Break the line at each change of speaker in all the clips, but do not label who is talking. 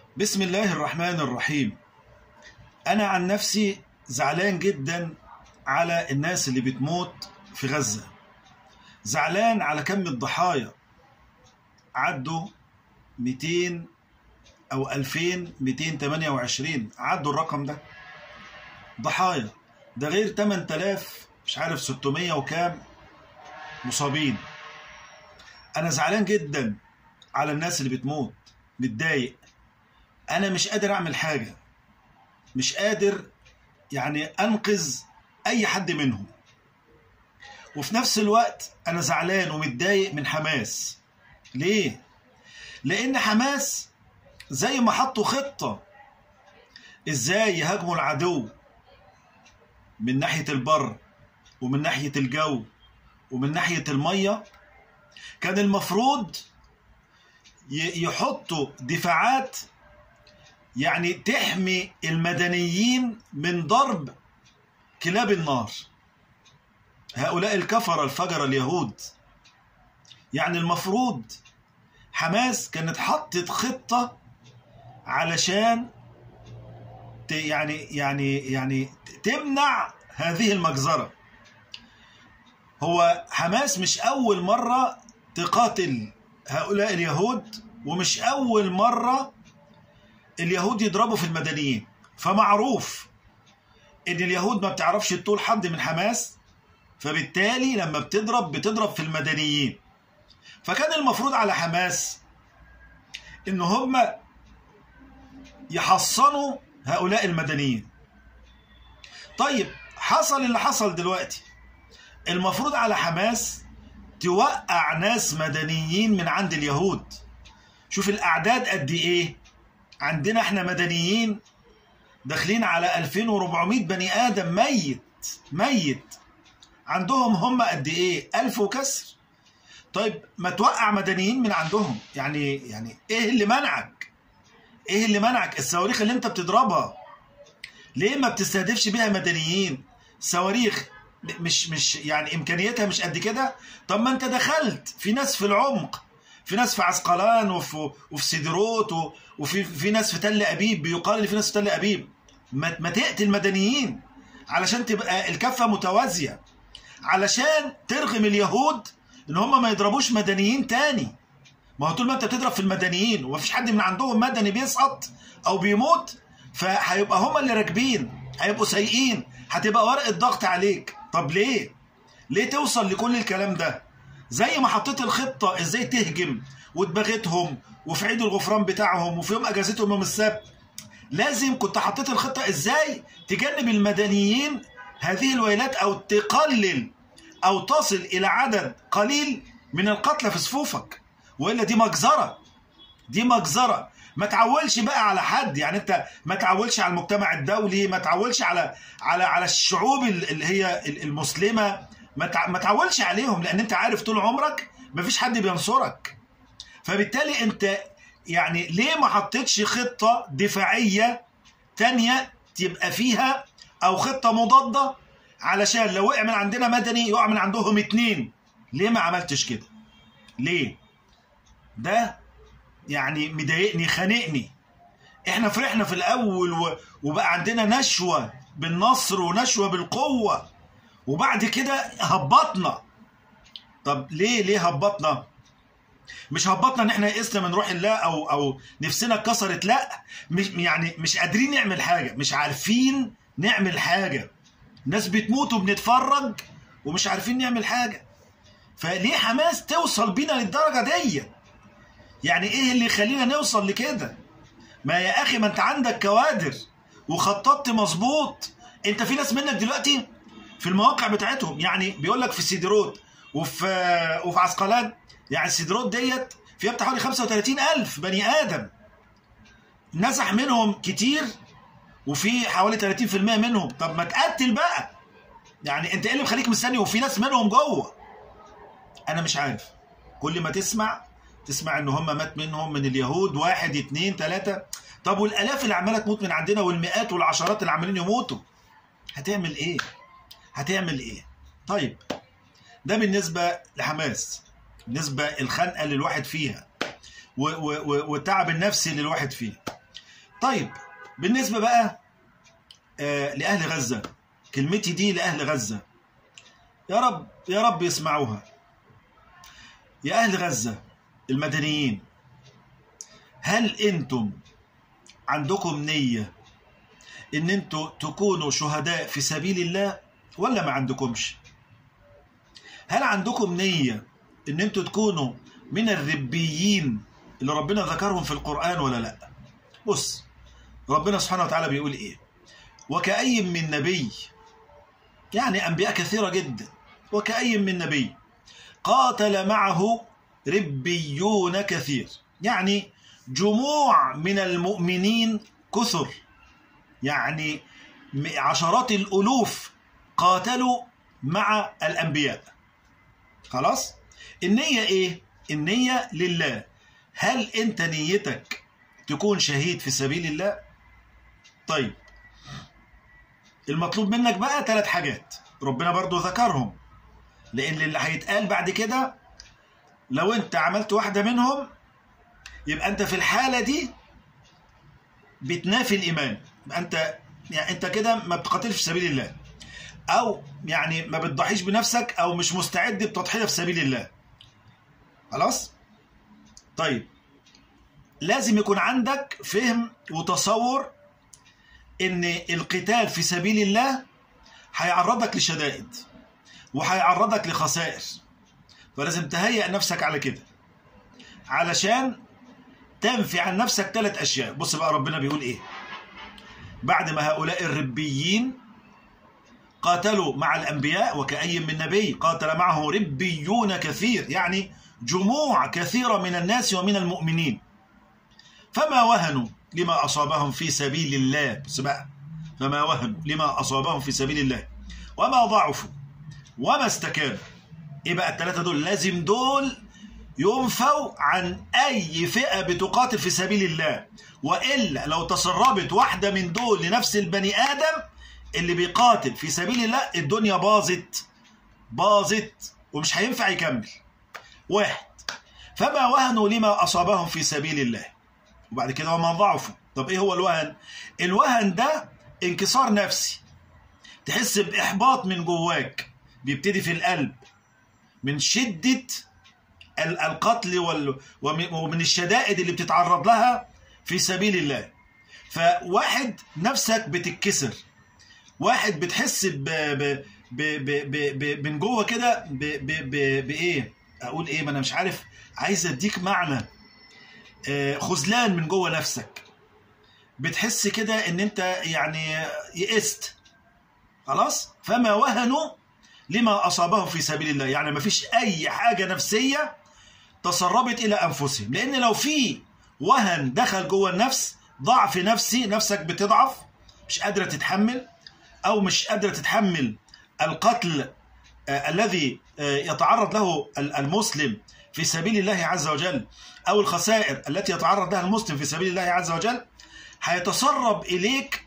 بسم الله الرحمن الرحيم. أنا عن نفسي زعلان جدا على الناس اللي بتموت في غزة، زعلان على كم الضحايا، عدوا 200 أو 2228، عدوا الرقم ده ضحايا، ده غير 8000 مش عارف 600 وكام مصابين. أنا زعلان جدا على الناس اللي بتموت، متضايق. أنا مش قادر أعمل حاجة، مش قادر يعني أنقذ أي حد منهم. وفي نفس الوقت أنا زعلان ومتضايق من حماس. ليه؟ لأن حماس زي ما حطوا خطة إزاي يهاجموا العدو من ناحية البر ومن ناحية الجو ومن ناحية المية، كان المفروض يحطوا دفاعات يعني تحمي المدنيين من ضرب كلاب النار، هؤلاء الكفرة الفجر اليهود. يعني المفروض حماس كانت حطت خطة علشان يعني تمنع هذه المجزرة. هو حماس مش أول مرة تقاتل هؤلاء اليهود، ومش أول مرة اليهود يضربوا في المدنيين، فمعروف ان اليهود ما بتعرفش تطول حد من حماس، فبالتالي لما بتضرب في المدنيين. فكان المفروض على حماس ان هم يحصنوا هؤلاء المدنيين. طيب حصل اللي حصل دلوقتي، المفروض على حماس توقع ناس مدنيين من عند اليهود. شوف الأعداد قد ايه، عندنا احنا مدنيين داخلين على 2400 بني آدم ميت، عندهم هم قد ايه؟ 1000 وكسر. طيب ما توقع مدنيين من عندهم، يعني ايه اللي منعك؟ ايه اللي منعك؟ الصواريخ اللي انت بتضربها ليه ما بتستهدفش بيها مدنيين؟ صواريخ مش يعني امكانيتها مش قد كده. طب ما انت دخلت في ناس في العمق، في ناس في عسقلان وفي سدروت وفي ناس في تل أبيب، بيقال ان في ناس في تل أبيب. ما تقتل المدنيين علشان تبقى الكفة متوازية، علشان ترغم اليهود ان هم ما يضربوش مدنيين تاني. ما هو طول ما انت بتضرب في المدنيين ومفيش حد من عندهم مدني بيسقط او بيموت، فهيبقى هم اللي راكبين، هيبقوا سايقين، هتبقى ورقة ضغط عليك. طب ليه توصل لكل الكلام ده؟ زي ما حطيت الخطة ازاي تهجم وتبغتهم وفي عيد الغفران بتاعهم وفي يوم اجازتهم يوم السبت، لازم كنت حطيت الخطة ازاي تجنب المدنيين هذه الويلات، او تقلل او تصل الى عدد قليل من القتلى في صفوفك. والا دي مجزرة. ما تعولش بقى على حد، يعني انت ما تعولش على المجتمع الدولي، ما تعولش على الشعوب اللي هي المسلمة، ما تعولش عليهم، لان انت عارف طول عمرك مفيش حد بينصرك. فبالتالي انت يعني ليه ما حطيتش خطة دفاعية تانية تبقى فيها، او خطة مضادة، علشان لو وقع من عندنا مدني يقع من عندهم 2؟ ليه ما عملتش كده؟ ليه؟ ده يعني مضايقني خانقني. احنا فرحنا في الاول وبقى عندنا نشوة بالنصر ونشوة بالقوة، وبعد كده هبطنا. طب ليه هبطنا؟ مش هبطنا ان احنا يئسنا من روح الله او نفسنا اتكسرت، لا، مش قادرين نعمل حاجة، مش عارفين نعمل حاجة. ناس بتموت وبنتفرج ومش عارفين نعمل حاجة. فليه حماس توصل بينا للدرجة دي؟ يعني ايه اللي يخلينا نوصل لكده؟ ما يا اخي، ما انت عندك كوادر وخططت مظبوط. انت في ناس منك دلوقتي في المواقع بتاعتهم، يعني بيقول لك في سيدروت وفي عسقلان، يعني السيدروت ديت فيها بتاع حوالي 35,000 بني ادم، نزح منهم كتير وفي حوالي 30% منهم. طب ما تقتل بقى، يعني انت ايه اللي مخليك مستني وفي ناس منهم جوه؟ انا مش عارف. كل ما تسمع ان هم مات منهم من اليهود 1 2 3. طب والالاف اللي عماله تموت من عندنا، والمئات والعشرات اللي عمالين يموتوا، هتعمل ايه؟ طيب ده بالنسبه لحماس، بالنسبه الخنقه اللي الواحد فيها والتعب النفسي اللي الواحد فيه. طيب بالنسبة بقى لأهل غزة، كلمتي دي لأهل غزة، يا رب يسمعوها. يا أهل غزة المدنيين، هل أنتم عندكم نية إن أنتم تكونوا شهداء في سبيل الله ولا ما عندكمش؟ هل عندكم نية إن أنتم تكونوا من الربيين اللي ربنا ذكرهم في القرآن ولا لا؟ بص، ربنا سبحانه وتعالى بيقول إيه؟ وكأي من نبي، يعني أنبياء كثيرة جدا، وكأي من نبي قاتل معه ربيون كثير، يعني جموع من المؤمنين كثر، يعني عشرات الألوف قاتلوا مع الأنبياء. خلاص؟ النية إيه؟ النية لله. هل أنت نيتك تكون شهيد في سبيل الله؟ طيب المطلوب منك بقى 3 حاجات ربنا برضو ذكرهم، لأن اللي هيتقال بعد كده لو أنت عملت واحدة منهم يبقى أنت في الحالة دي بتنافي الإيمان، أنت كده ما بتقاتلش في سبيل الله، أو يعني ما بتضحيش بنفسك، أو مش مستعد بتضحية في سبيل الله. خلاص؟ طيب لازم يكون عندك فهم وتصور إن القتال في سبيل الله هيعرضك لشدائد وهيعرضك لخسائر، فلازم تهيئ نفسك على كده علشان تنفي عن نفسك 3 أشياء. بص بقى ربنا بيقول إيه بعد ما هؤلاء الربيين قاتلوا مع الأنبياء، وكأي من نبي قاتل معه ربيون كثير، يعني جموع كثيرة من الناس ومن المؤمنين، فما وهنوا لما أصابهم في سبيل الله. بس بقى فما وهنوا لما أصابهم في سبيل الله وما ضعفوا وما استكانوا. إيه بقى ال3 دول؟ لازم دول ينفوا عن أي فئة بتقاتل في سبيل الله، وإلا لو تسربت واحدة من دول لنفس البني آدم اللي بيقاتل في سبيل الله الدنيا باظت ومش هينفع يكمل. 1 فما وهنوا لما أصابهم في سبيل الله، وبعد كده وما ضعفوا. طب إيه هو الوهن؟ الوهن ده انكسار نفسي، تحس بإحباط من جواك، بيبتدي في القلب من شدة القتل ومن الشدائد اللي بتتعرض لها في سبيل الله. فواحد نفسك بتتكسر، واحد بتحس من جوه كده بايه اقول ايه، ما انا مش عارف، عايز اديك معنى، خذلان من جوه نفسك، بتحس كده ان انت يعني يئست. خلاص؟ فما وهنوا لما اصابهم في سبيل الله، يعني ما فيش اي حاجه نفسيه تسربت الى انفسهم، لان لو في وهن دخل جوه النفس، ضعف نفسي، نفسك بتضعف، مش قادره تتحمل، او مش قادره تتحمل القتل الذي يتعرض له المسلم في سبيل الله عز وجل، او الخسائر التي يتعرض لها المسلم في سبيل الله عز وجل، هيتسرب اليك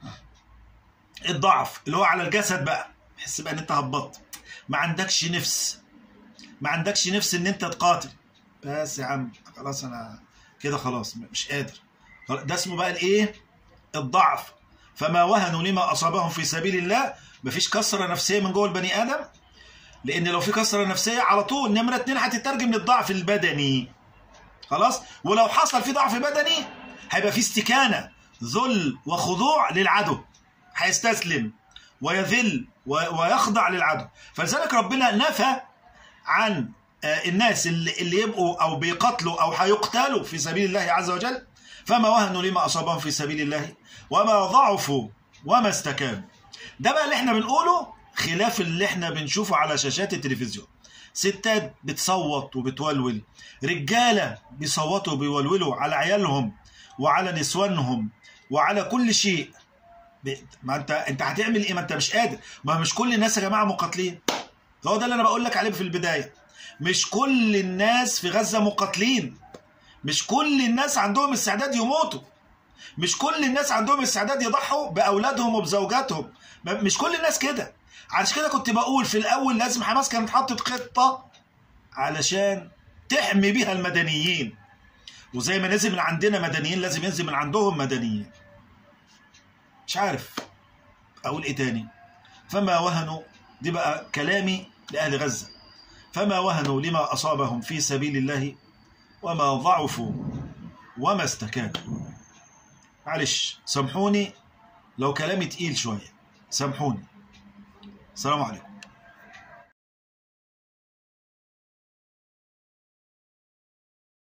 الضعف اللي هو على الجسد بقى، تحس بقى ان انت هبطت، ما عندكش نفس ان انت تقاتل. بس يا عم خلاص انا كده خلاص مش قادر. ده اسمه بقى الايه؟ الضعف. فما وهنوا لما اصابهم في سبيل الله. مفيش كسره نفسيه من جوه البني ادم، لان لو في كسره نفسيه على طول نمره 2 هتترجم للضعف البدني. خلاص؟ ولو حصل في ضعف بدني هيبقى في استكانه، ذل وخضوع للعدو، هيستسلم ويذل ويخضع للعدو. فلذلك ربنا نفى عن الناس اللي يبقوا او بيقتلوا او هيقتلوا في سبيل الله عز وجل، فما وهنوا لما اصابهم في سبيل الله وما ضعفوا وما استكانوا. ده بقى اللي احنا بنقوله، خلاف اللي احنا بنشوفه على شاشات التلفزيون. ستات بتصوت وبتولول، رجاله بيصوتوا وبيولولوا على عيالهم وعلى نسوانهم وعلى كل شيء. ما انت هتعمل ايه؟ ما انت مش قادر. ما مش كل الناس يا جماعه مقاتلين. هو ده اللي انا بقول لك عليه في البدايه. مش كل الناس في غزه مقاتلين، مش كل الناس عندهم استعداد يموتوا، مش كل الناس عندهم استعداد يضحوا باولادهم وبزوجاتهم، مش كل الناس كده. عشان كده كنت بقول في الاول لازم حماس كانت حطت خطه علشان تحمي بيها المدنيين، وزي ما نزل من عندنا مدنيين لازم ينزل من عندهم مدنيين. مش عارف أقول إيه تاني. فما وهنوا، دي بقى كلامي لأهل غزة، فما وهنوا لما أصابهم في سبيل الله وما ضعفوا وما استكانوا. معلش سامحوني لو كلامي تقيل شوية، سامحوني. السلام عليكم.